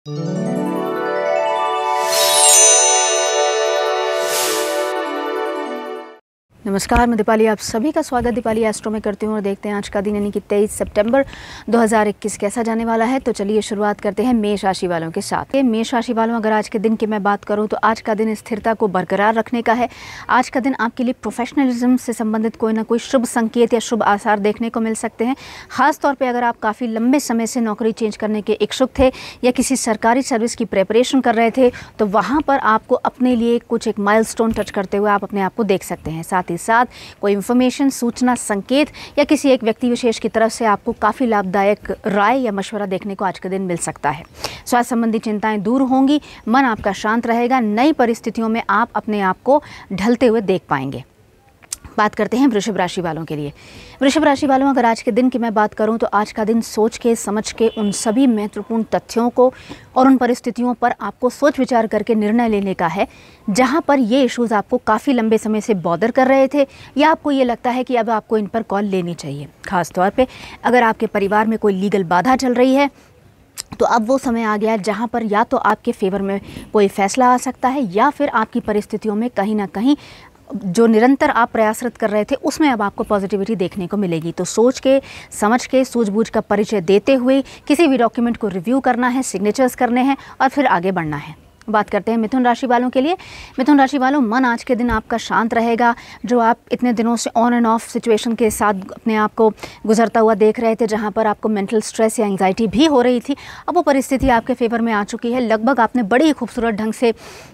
नमस्कार, मैं दीपाली आप सभी का स्वागत दीपाली एस्ट्रो में करती हूँ और देखते हैं आज का दिन यानी कि 23 सितंबर 2021 कैसा जाने वाला है। तो चलिए शुरुआत करते हैं मेष राशि वालों के साथ। मेष राशि वालों, अगर आज के दिन की मैं बात करूँ तो आज का दिन स्थिरता को बरकरार रखने का है। आज का दिन आपके लिए प्रोफेशनलिज्म से संबंधित कोई ना कोई शुभ संकेत या शुभ आसार देखने को मिल सकते हैं। खासतौर पर अगर आप काफ़ी लंबे समय से नौकरी चेंज करने के इच्छुक थे या किसी सरकारी सर्विस की प्रेपरेशन कर रहे थे तो वहाँ पर आपको अपने लिए कुछ एक माइलस्टोन टच करते हुए आप अपने आप को देख सकते हैं। साथ ही साथ कोई इन्फॉर्मेशन, सूचना, संकेत या किसी एक व्यक्ति विशेष की तरफ से आपको काफ़ी लाभदायक राय या मशवरा देखने को आज के दिन मिल सकता है। स्वास्थ्य संबंधी चिंताएं दूर होंगी, मन आपका शांत रहेगा, नई परिस्थितियों में आप अपने आप को ढलते हुए देख पाएंगे। बात करते हैं वृषभ राशि वालों के लिए। वृषभ राशि वालों, अगर आज के दिन की मैं बात करूं तो आज का दिन सोच के समझ के उन सभी महत्वपूर्ण तथ्यों को और उन परिस्थितियों पर आपको सोच विचार करके निर्णय लेने का है जहां पर ये इश्यूज़ आपको काफ़ी लंबे समय से बॉदर कर रहे थे या आपको ये लगता है कि अब आपको इन पर कॉल लेनी चाहिए। खासतौर पर अगर आपके परिवार में कोई लीगल बाधा चल रही है तो अब वो समय आ गया जहाँ पर या तो आपके फेवर में कोई फैसला आ सकता है या फिर आपकी परिस्थितियों में कहीं ना कहीं जो निरंतर आप प्रयासरत कर रहे थे उसमें अब आपको पॉजिटिविटी देखने को मिलेगी। तो सोच के, समझ के, सूझबूझ का परिचय देते हुए किसी भी डॉक्यूमेंट को रिव्यू करना है, सिग्नेचर्स करने हैं और फिर आगे बढ़ना है। बात करते हैं मिथुन राशि वालों के लिए। मिथुन राशि वालों, मन आज के दिन आपका शांत रहेगा। जो आप इतने दिनों से ऑन एंड ऑफ सिचुएशन के साथ अपने आप को गुजरता हुआ देख रहे थे जहां पर आपको मेंटल स्ट्रेस या एंग्जाइटी भी हो रही थी, अब वो परिस्थिति आपके फेवर में आ चुकी है। लगभग आपने बड़ी ही खूबसूरत ढंग से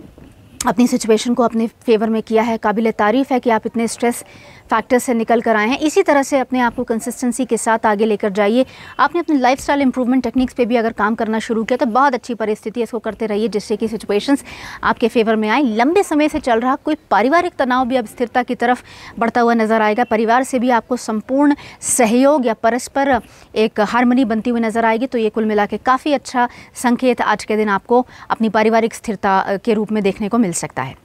अपनी सिचुएशन को अपने फेवर में किया है। काबिल तारीफ़ है कि आप इतने स्ट्रेस फैक्टर से निकल कर आए हैं। इसी तरह से अपने आप को कंसिस्टेंसी के साथ आगे लेकर जाइए। आपने अपनी लाइफस्टाइल इंप्रूवमेंट टेक्निक्स पे भी अगर काम करना शुरू किया तो बहुत अच्छी परिस्थिति है, इसको करते रहिए जिससे कि सिचुएशंस आपके फेवर में आए। लंबे समय से चल रहा कोई पारिवारिक तनाव भी अब स्थिरता की तरफ बढ़ता हुआ नजर आएगा। परिवार से भी आपको संपूर्ण सहयोग या परस्पर एक हार्मनी बनती हुई नजर आएगी। तो ये कुल मिला के काफ़ी अच्छा संकेत आज के दिन आपको अपनी पारिवारिक स्थिरता के रूप में देखने को मिल सकता है।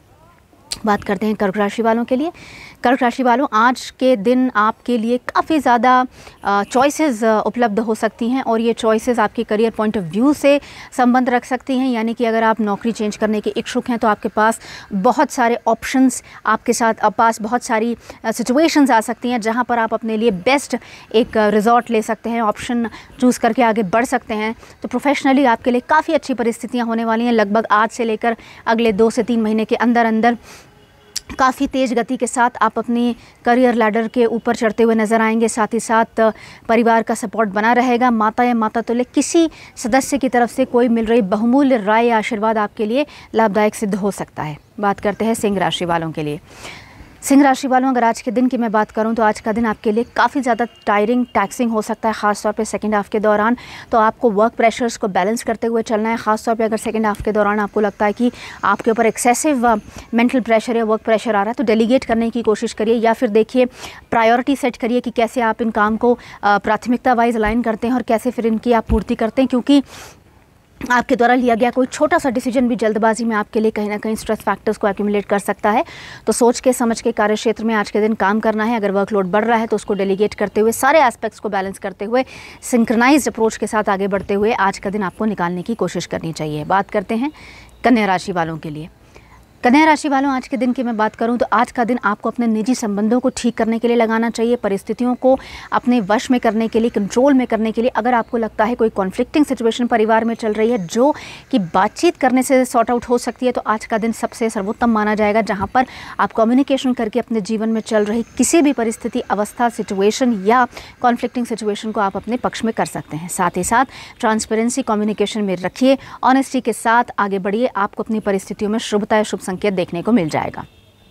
बात करते हैं कर्क राशि वालों के लिए। कर्क राशि वालों, आज के दिन आपके लिए काफ़ी ज़्यादा चॉइसेस उपलब्ध हो सकती हैं और ये चॉइसेस आपके करियर पॉइंट ऑफ व्यू से संबंध रख सकती हैं। यानी कि अगर आप नौकरी चेंज करने के इच्छुक हैं तो आपके पास बहुत सारे ऑप्शंस, आपके साथ पास बहुत सारी सिचुएशंस आ सकती हैं जहां पर आप अपने लिए बेस्ट एक रिजॉर्ट ले सकते हैं, ऑप्शन चूज़ करके आगे बढ़ सकते हैं। तो प्रोफेशनली आपके लिए काफ़ी अच्छी परिस्थितियाँ होने वाली हैं। लगभग आज से लेकर अगले 2 से 3 महीने के अंदर अंदर काफ़ी तेज़ गति के साथ आप अपनी करियर लैडर के ऊपर चढ़ते हुए नज़र आएंगे। साथ ही साथ परिवार का सपोर्ट बना रहेगा। माता या माता तुल्य किसी सदस्य की तरफ से कोई मिल रही बहुमूल्य राय या आशीर्वाद आपके लिए लाभदायक सिद्ध हो सकता है। बात करते हैं सिंह राशि वालों के लिए। सिंह राशि वालों, अगर आज के दिन की मैं बात करूं तो आज का दिन आपके लिए काफ़ी ज़्यादा टायरिंग, टैक्सिंग हो सकता है। ख़ासतौर पे सेकंड हाफ के दौरान तो आपको वर्क प्रेशर्स को बैलेंस करते हुए चलना है। ख़ासतौर पे अगर सेकंड हाफ के दौरान आपको लगता है कि आपके ऊपर एक्सेसिव मेंटल प्रेशर या वर्क प्रेशर आ रहा है तो डेलीगेट करने की कोशिश करिए या फिर देखिए प्रायोरिटी सेट करिए कि कैसे आप इन काम को प्राथमिकता वाइज अलाइन करते हैं और कैसे फिर इनकी आप पूर्ति करते हैं। क्योंकि आपके द्वारा लिया गया कोई छोटा सा डिसीजन भी जल्दबाजी में आपके लिए कहीं ना कहीं स्ट्रेस फैक्टर्स को एक्यूमुलेट कर सकता है। तो सोच के समझ के कार्य क्षेत्र में आज के दिन काम करना है। अगर वर्कलोड बढ़ रहा है तो उसको डेलीगेट करते हुए, सारे एस्पेक्ट्स को बैलेंस करते हुए, सिंक्रोनाइज्ड अप्रोच के साथ आगे बढ़ते हुए आज का दिन आपको निकालने की कोशिश करनी चाहिए। बात करते हैं कन्या राशि वालों के लिए। कन्या राशि वालों, आज के दिन की मैं बात करूं तो आज का दिन आपको अपने निजी संबंधों को ठीक करने के लिए लगाना चाहिए। परिस्थितियों को अपने वश में करने के लिए, कंट्रोल में करने के लिए। अगर आपको लगता है कोई कॉन्फ्लिक्टिंग सिचुएशन परिवार में चल रही है जो कि बातचीत करने से सॉर्ट आउट हो सकती है तो आज का दिन सबसे सर्वोत्तम माना जाएगा जहां पर आप कम्युनिकेशन करके अपने जीवन में चल रही किसी भी परिस्थिति, अवस्था, सिचुएशन या कॉन्फ्लिक्टिंग सिचुएशन को आप अपने पक्ष में कर सकते हैं। साथ ही साथ ट्रांसपेरेंसी कम्युनिकेशन में रखिए, ऑनेस्टी के साथ आगे बढ़िए। आपको अपनी परिस्थितियों में शुभता या शुभ संकेत देखने को मिल जाएगा।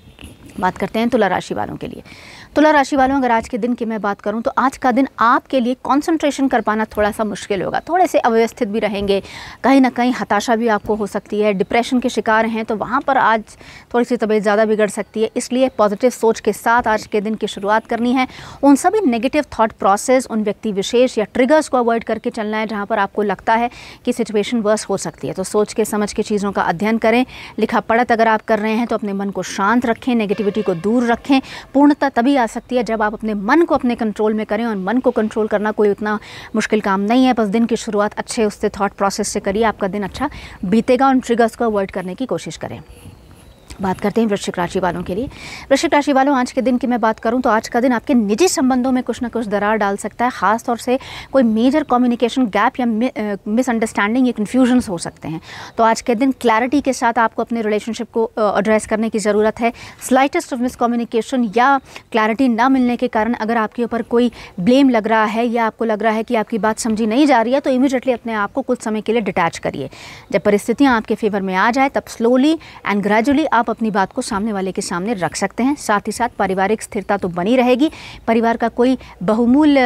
बात करते हैं तुला राशि वालों के लिए। तुला राशि वालों, अगर आज के दिन की मैं बात करूं तो आज का दिन आपके लिए कंसंट्रेशन कर पाना थोड़ा सा मुश्किल होगा। थोड़े से अव्यवस्थित भी रहेंगे, कहीं ना कहीं हताशा भी आपको हो सकती है। डिप्रेशन के शिकार हैं तो वहाँ पर आज थोड़ी सी तबीयत ज़्यादा बिगड़ सकती है। इसलिए पॉजिटिव सोच के साथ आज के दिन की शुरुआत करनी है। उन सभी नेगेटिव थॉट प्रोसेस, उन व्यक्ति विशेष या ट्रिगर्स को अवॉइड करके चलना है जहाँ पर आपको लगता है कि सिचुएशन वर्स हो सकती है। तो सोच के समझ के चीज़ों का अध्ययन करें। लिखा पढ़त अगर आप कर रहे हैं तो अपने मन को शांत रखें, नेगेटिविटी को दूर रखें। पूर्णतः तभी आ सकती है जब आप अपने मन को अपने कंट्रोल में करें, और मन को कंट्रोल करना कोई उतना मुश्किल काम नहीं है। बस दिन की शुरुआत अच्छे उससे थॉट प्रोसेस से करिए, आपका दिन अच्छा बीतेगा। उन ट्रिगर्स को अवॉइड करने की कोशिश करें। बात करते हैं वृश्चिक राशि वालों के लिए। वृश्चिक राशि वालों, आज के दिन की मैं बात करूं तो आज का दिन आपके निजी संबंधों में कुछ ना कुछ दरार डाल सकता है। ख़ास तौर से कोई मेजर कम्युनिकेशन गैप या मिसअंडरस्टैंडिंग या कन्फ्यूजन्स हो सकते हैं। तो आज के दिन क्लैरिटी के साथ आपको अपने रिलेशनशिप को एड्रेस करने की ज़रूरत है। स्लाइटेस्ट ऑफ मिसकम्युनिकेशन या क्लैरिटी ना मिलने के कारण अगर आपके ऊपर कोई ब्लेम लग रहा है या आपको लग रहा है कि आपकी बात समझी नहीं जा रही है, तो इमीडिएटली अपने आप को कुछ समय के लिए डिटैच करिए। जब परिस्थितियाँ आपके फेवर में आ जाए तब स्लोली एंड ग्रेजुअली आप अपनी बात को सामने वाले के सामने रख सकते हैं। साथ ही साथ पारिवारिक स्थिरता तो बनी रहेगी। परिवार का कोई बहुमूल्य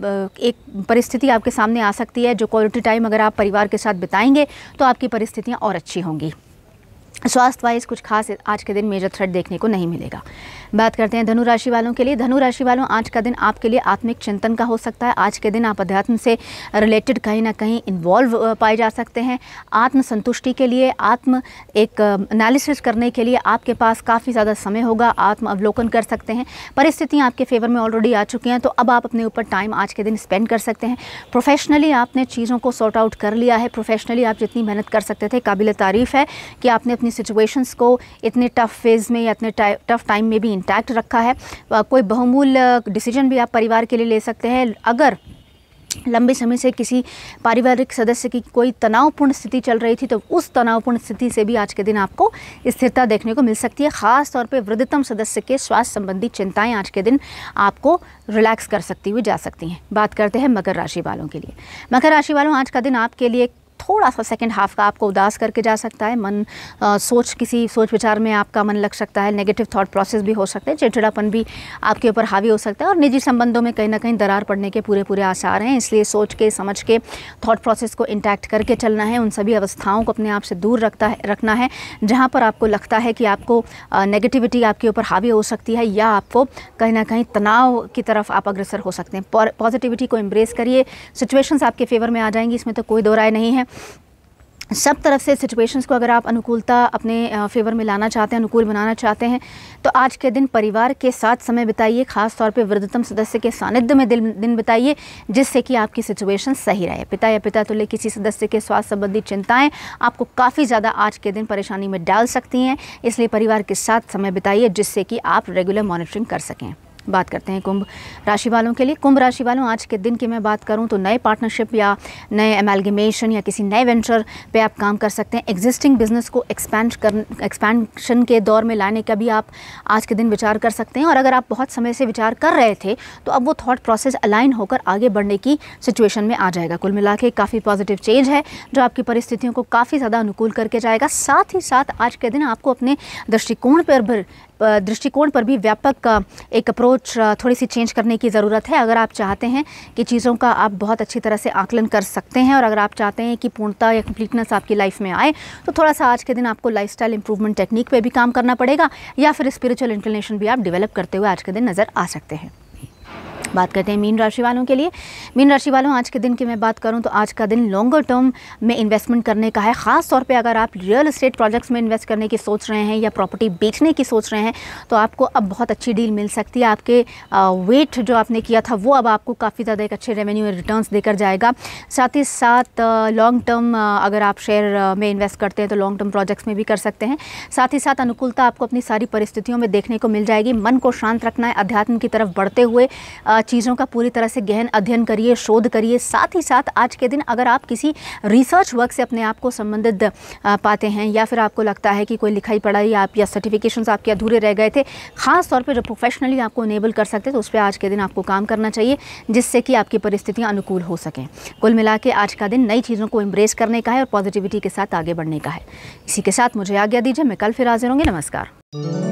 एक परिस्थिति आपके सामने आ सकती है, जो क्वालिटी टाइम अगर आप परिवार के साथ बिताएंगे तो आपकी परिस्थितियां और अच्छी होंगी। स्वास्थ्य वाइज कुछ खास आज के दिन मेजर थ्रेट देखने को नहीं मिलेगा। बात करते हैं धनु राशि वालों के लिए। धनु राशि वालों, आज का दिन आपके लिए आत्मिक चिंतन का हो सकता है। आज के दिन आप अध्यात्म से रिलेटेड कहीं ना कहीं इन्वॉल्व पाए जा सकते हैं। आत्म संतुष्टि के लिए, आत्म एक एनालिसिस करने के लिए आपके पास काफ़ी ज़्यादा समय होगा। आत्म अवलोकन कर सकते हैं। परिस्थितियाँ आपके फेवर में ऑलरेडी आ चुकी हैं, तो अब आप अपने ऊपर टाइम आज के दिन स्पेंड कर सकते हैं। प्रोफेशनली आपने चीज़ों को सॉर्ट आउट कर लिया है। प्रोफेशनली आप जितनी मेहनत कर सकते थे, काबिल तारीफ़ है कि आपने अपनी सिचुएशंस को इतने टफ फेज़ में या इतने टफ टाइम में भी इंटैक्ट रखा है। कोई बहुमूल्य डिसीजन भी आप परिवार के लिए ले सकते हैं। अगर लंबे समय से किसी पारिवारिक सदस्य की कोई तनावपूर्ण स्थिति चल रही थी, तो उस तनावपूर्ण स्थिति से भी आज के दिन आपको स्थिरता देखने को मिल सकती है। ख़ास तौर पे वृद्धतम सदस्य के स्वास्थ्य संबंधी चिंताएं आज के दिन आपको रिलैक्स कर सकती हुई जा सकती हैं। बात करते हैं मकर राशि वालों के लिए। मकर राशि वालों, आज का दिन आपके लिए थोड़ा सा सेकंड हाफ का आपको उदास करके जा सकता है। मन किसी सोच विचार में आपका मन लग सकता है। नेगेटिव थॉट प्रोसेस भी हो सकते हैं। चिड़चिड़ापन भी आपके ऊपर हावी हो सकता है, और निजी संबंधों में कहीं ना कहीं दरार पड़ने के पूरे आसार हैं। इसलिए सोच के समझ के थॉट प्रोसेस को इंटैक्ट करके चलना है। उन सभी अवस्थाओं को अपने आप से दूर रखना है जहाँ पर आपको लगता है कि आपको नेगेटिविटी आपके ऊपर हावी हो सकती है, या आपको कहीं ना कहीं तनाव की तरफ आप अग्रसर हो सकते हैं। पॉजिटिविटी को एम्ब्रेस करिए। सिचुएशंस आपके फेवर में आ जाएंगी, इसमें तो कोई दो राय नहीं है। सब तरफ से सिचुएशंस को अगर आप अनुकूलता अपने फेवर में लाना चाहते हैं, अनुकूल बनाना चाहते हैं, तो आज के दिन परिवार के साथ समय बिताइए। खास तौर पे वृद्धतम सदस्य के सानिध्य में दिन बिताइए, जिससे कि आपकी सिचुएशन सही रहे। पिता या पिता तुल्य किसी सदस्य के स्वास्थ्य संबंधी चिंताएं आपको काफ़ी ज़्यादा आज के दिन परेशानी में डाल सकती हैं। इसलिए परिवार के साथ समय बिताइए, जिससे कि आप रेगुलर मॉनिटरिंग कर सकें। बात करते हैं कुंभ राशि वालों के लिए। कुंभ राशि वालों, आज के दिन की मैं बात करूं तो नए पार्टनरशिप या नए एमैल्गेमेशन या किसी नए वेंचर पे आप काम कर सकते हैं। एग्जिस्टिंग बिजनेस को एक्सपेंशन के दौर में लाने का भी आप आज के दिन विचार कर सकते हैं। और अगर आप बहुत समय से विचार कर रहे थे, तो अब वो थॉट प्रोसेस अलाइन होकर आगे बढ़ने की सिचुएशन में आ जाएगा। कुल मिला के काफ़ी पॉजिटिव चेंज है, जो आपकी परिस्थितियों को काफ़ी ज़्यादा अनुकूल करके जाएगा। साथ ही साथ आज के दिन आपको अपने दृष्टिकोण पर भी व्यापक एक अप्रोच थोड़ी सी चेंज करने की ज़रूरत है। अगर आप चाहते हैं कि चीज़ों का आप बहुत अच्छी तरह से आकलन कर सकते हैं, और अगर आप चाहते हैं कि पूर्णता या कंप्लीटनेस आपकी लाइफ में आए, तो थोड़ा सा आज के दिन आपको लाइफस्टाइल इंप्रूवमेंट टेक्निक पे भी काम करना पड़ेगा, या फिर स्पिरिचुअल इंक्लिनेशन भी आप डेवलप करते हुए आज के दिन नज़र आ सकते हैं। बात करते हैं मीन राशि वालों के लिए। मीन राशि वालों, आज के दिन की मैं बात करूं तो आज का दिन लॉन्गर टर्म में इन्वेस्टमेंट करने का है। ख़ास तौर पे अगर आप रियल एस्टेट प्रोजेक्ट्स में इन्वेस्ट करने की सोच रहे हैं या प्रॉपर्टी बेचने की सोच रहे हैं, तो आपको अब बहुत अच्छी डील मिल सकती है। आपके वेट जो आपने किया था, वो अब आपको काफ़ी ज़्यादा एक अच्छे रेवेन्यू रिटर्न्स देकर जाएगा। साथ ही साथ लॉन्ग टर्म अगर आप शेयर में इन्वेस्ट करते हैं, तो लॉन्ग टर्म प्रोजेक्ट्स में भी कर सकते हैं। साथ ही साथ अनुकूलता आपको अपनी सारी परिस्थितियों में देखने को मिल जाएगी। मन को शांत रखना है, अध्यात्म की तरफ बढ़ते हुए चीज़ों का पूरी तरह से गहन अध्ययन करिए, शोध करिए। साथ ही साथ आज के दिन अगर आप किसी रिसर्च वर्क से अपने आप को संबंधित पाते हैं, या फिर आपको लगता है कि कोई लिखाई पढ़ाई आप या सर्टिफिकेशंस आपके अधूरे रह गए थे, खास तौर पे जो प्रोफेशनली आपको इनेबल कर सकते हैं, तो उस पर आज के दिन आपको काम करना चाहिए, जिससे कि आपकी परिस्थितियाँ अनुकूल हो सकें। कुल मिला के आज का दिन नई चीज़ों को एम्ब्रेस करने का है और पॉजिटिविटी के साथ आगे बढ़ने का है। इसी के साथ मुझे आज्ञा दीजिए, मैं कल फिर हाजिर होंगी। नमस्कार।